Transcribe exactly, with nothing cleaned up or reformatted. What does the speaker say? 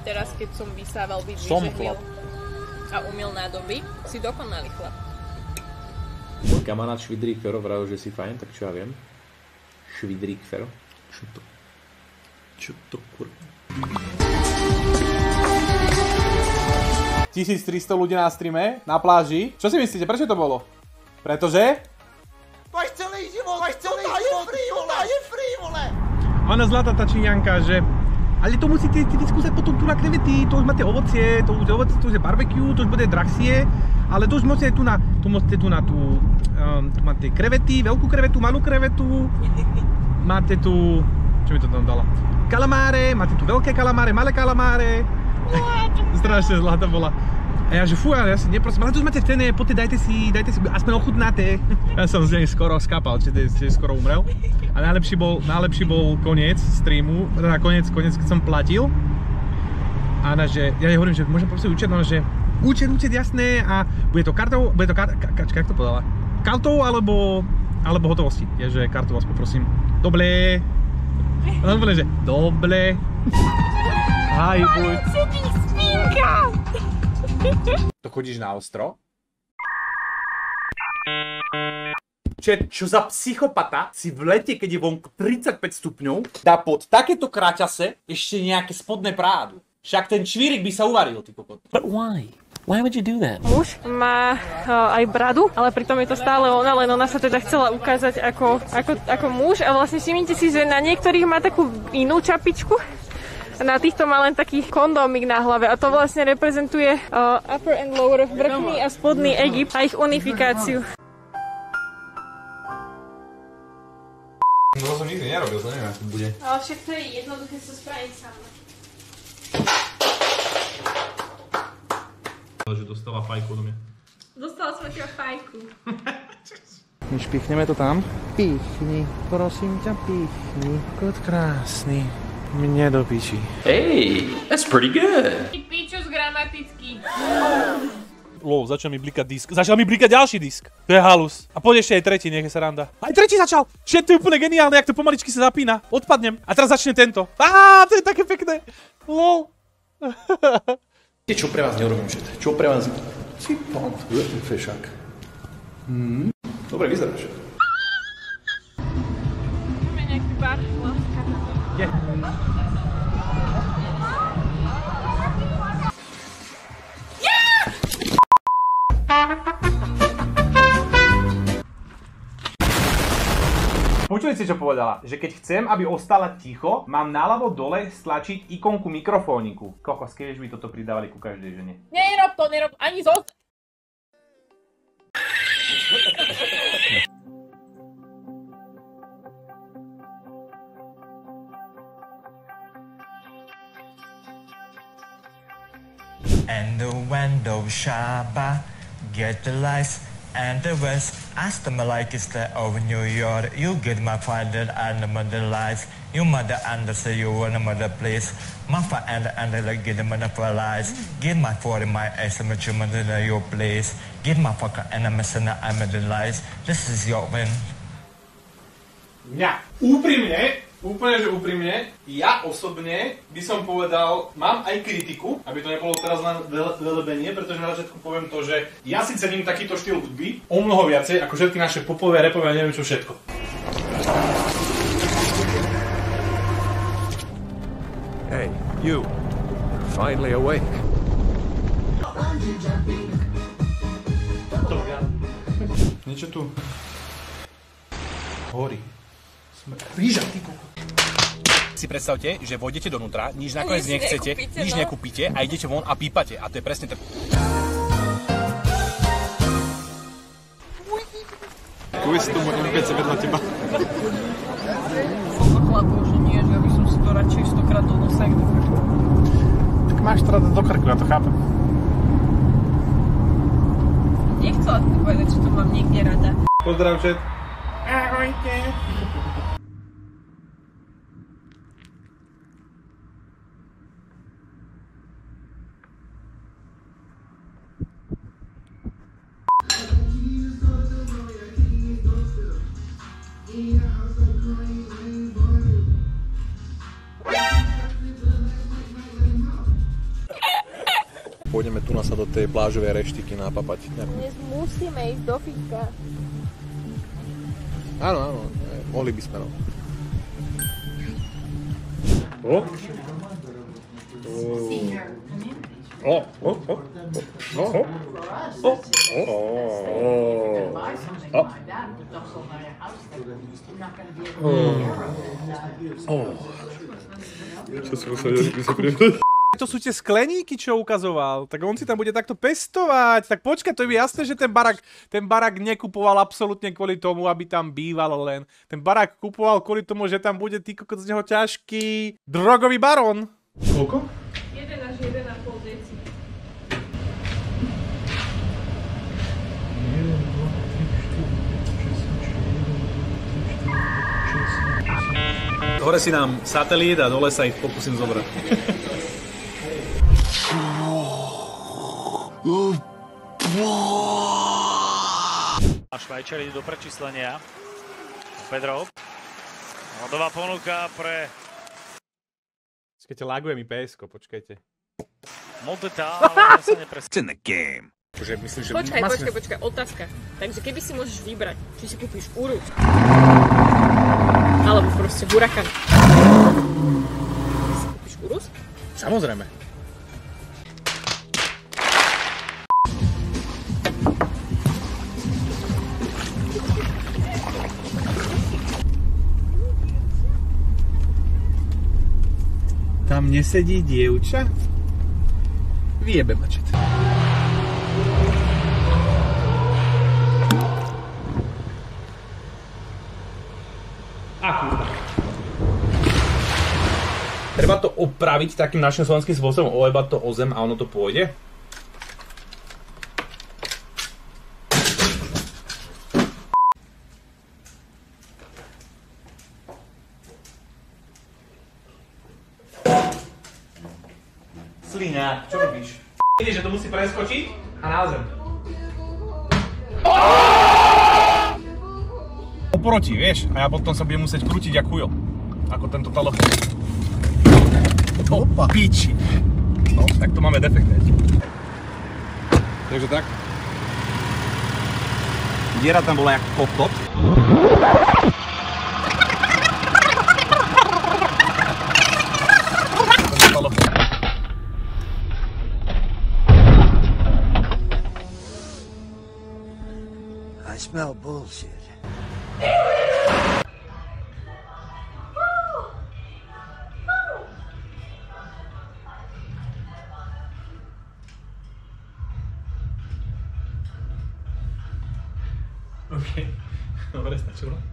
teraz, keď som vysával byť vyžehnil a umiel nádoby, si dokonalý chlap. Môj kamarát Švidrík Fero vravil, že si fajn, tak čo ja viem? Švidrík Fero? Čo to? Čo to kurva? tisíctristo ľudí na streame, na pláži. Čo si myslíte, prečo to bolo? Pretože... Máš celý život, máš celý život, je free, vole! Ona zlatá tá Číňanka, že... Ale to musíte vyskúšať potom tu na krevety, to už máte ovocie, to už ovocie, to už je barbecue, to už bude drahšie, ale to už môžete tu na, tu môžete tu na tú, um, tu máte krevety, veľkú krevetu, malú krevetu, máte tu, čo mi to tam dala, kalamáre, máte tu veľké kalamáre, malé kalamáre, strašne zlatá bola. A ja že fú, ale ja si neprosím, ale tu už máte v cene, poďte, dajte si, dajte si, aspoň ochutnáte. Ja som z nej skoro skápal, čiže skoro umrel. A najlepší bol, najlepší bol koniec streamu, teda koniec, koniec, keď som platil. A ona, že, ja jej hovorím, že môžem poprosiť účet, ona, že účet, účet, jasné, a bude to kartou, bude to kartou, ka, ka, jak to povedala? Kartou alebo, alebo hotovosti. Je, že kartou vás poprosím. Dobre. A on povedal, že dobre. Aj, buď. To chodíš na ostro? Čo, čo za psychopata si v lete, keď je vonku tridsaťpäť stupňov, dá pod takéto kraťase ešte nejaké spodné prádu. Však ten čvírik by sa uvaril, ty kokot. But why? Why would you do that? Muž má uh, aj bradu, ale pritom je to stále ona, len ona sa teda chcela ukázať ako, ako, ako muž a vlastne všimnite si, že na niektorých má takú inú čapičku. Na týchto má len taký kondómik na hlave a to vlastne reprezentuje uh, upper and lower, vrchný a spodný Egypt a ich unifikáciu. No to som nikdy nerobil, to neviem, ako bude. Ale však to je jednoduché sa spraviť sám. Ale že dostala fajku do mňa. Dostala som ťa fajku. Myš, pichneme to tam? Pichni, prosím ťa, pichni. Kot krásny. Mne do piči. Hey, that's pretty good. Pičus gramatický. Lol, začal mi blikať disk. Začal mi blikať ďalší disk. To je halus. A poď ešte aj tretí, nech je sranda. Aj tretí začal. Všetko je úplne geniálne, jak to pomaličky sa zapína. Odpadnem. A teraz začne tento. Á, to je také pekné. Lol. Čo pre vás neurobím všetko? Čo pre vás... Si pamatuje ten fešák. Hmm. Dobre, vyzeráš. Máme nejaký bar, láska. Je. Počuli ste, čo povedala? Že keď chcem, aby ostala ticho, mám naľavo dole stlačiť ikonku mikrofóniku. Kokos, keď by toto pridávali ku každej žene. Nerob to, nerob, ani zost... And the window Shabba, get the lights and the west. Ask them like it's the over New York. You get my father and the mother lights. You mother and say you want a mother place. My father and and like get the mother for lies. Get my father my ass and your mother your place. Get my fucker and I'm missing I'm the lies. This is your win. Mňa úprimne, úplne že úprimne, ja osobne by som povedal, mám aj kritiku, aby to nebolo teraz len velebenie, pretože na začiatku poviem to, že ja si cením takýto štýl hudby o mnoho viacej ako všetky naše popové, repové a neviem čo všetko. Hey, you. Finally awake. Niečo tu horí. Ríža, ty koko. Si predstavte, že vojdete donútra, nič nakoniec Nič nechcete, nekúpite, nič no. nekúpite a idete von a pípate. A to je presne tak. Kuj si tu môžem päť sebe na teba. Koľko chlapov, že nie, že aby som si to radšej stokrát do nosa, jak do krku. Tak máš to rada do krku, ja to chápem. Nechcela ti povedať, že to mám niekde rada. Pozdrav všetk. Ahojte. sa do tej plážovej reštiky napapať. Dnes musíme ísť do fitka. Áno, áno, mohli by sme, no. O? O, o, o, o, o, o, čo si musel vysvetliť? To sú tie skleníky, čo ukazoval. Tak on si tam bude takto pestovať. Tak počkaj, to je jasné, že ten barák, ten barák nekupoval absolútne kvôli tomu, aby tam býval len. Ten barák kupoval kvôli tomu, že tam bude tý kokot z neho ťažký drogový barón. Koľko? jeden až jeden a pol deci. Hore si nám satelít a dole sa ich pokúsim zobrať. A Švajčari do prečíslenia. Pedro. Hodová ponuka pre... Počkajte, laguje mi pé esko, počkajte. Monteta, ale sa nepres... It's in the game. Že myslím, že Počkaj, masne... počkaj, počkaj, otázka. Takže keby si môžeš vybrať, či si kúpiš Urus, alebo proste Huracan. Si kúpiš Urus? Samozrejme. Tam nesedí dievča? Vyjebe mačet. Akú? Treba to opraviť takým našim slovenským spôsobom, ojebať to o zem a ono to pôjde? Sliňa, čo robíš? Vidíš, že to musí preskočiť a na zem. Oproti, vieš, a ja potom sa budem musieť krútiť jak chujo. Ako tento talo. Opa. Piči. No, tak to máme defekt. Takže tak. Diera tam bola jak kokot. I smell bullshit. OK. Dobre, stačilo.